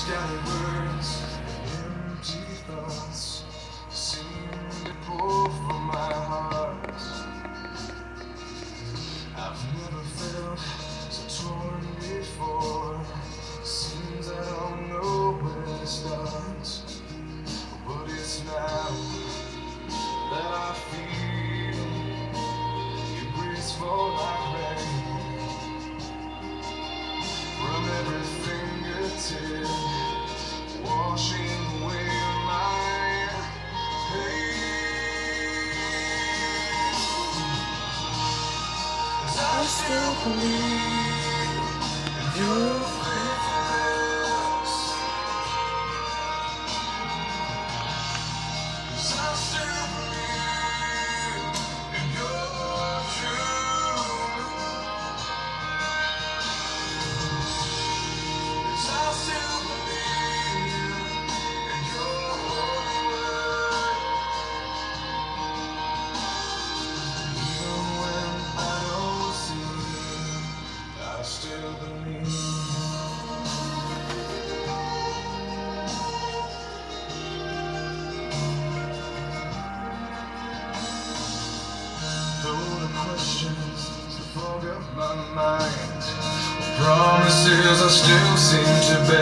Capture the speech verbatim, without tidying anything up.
Scattered words, empty thoughts seem to pour from my heart. I've never felt so torn before. Seems I don't know where to start, but it's now that I feel your breeze fall like rain from every fingertip, washing away my pain. I still believe in your faithfulness. 'Cause I still believe in your truth. 'Cause I still believe in your holy word. Even when I don't see, I still believe. Though the questions fog up my mind, promises I still seem to